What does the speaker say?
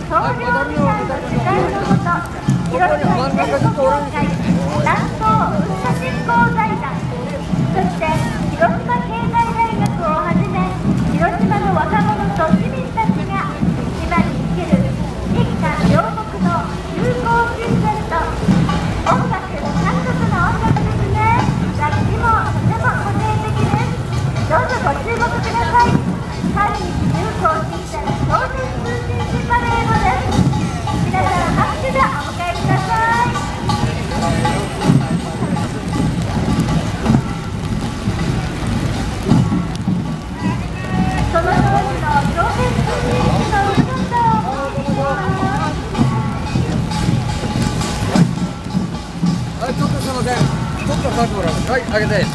総領事館の主催のもと、広島イベント協会、南東文化振興財団、そして広島経済大学をはじめ、広島の若者と市民たちが島に生きる日韓両国の友好親善と音楽、韓国の音楽ですね。楽器もとても個性的です。どうぞご注目ください。韓日友好親善当然通信士パレードです。皆さん拍手でお迎えください。その当時の朝鮮通信士の歌をお送りします。 はい、ちょっとすいません。ちょっとさせてもらいます。はい、あげて。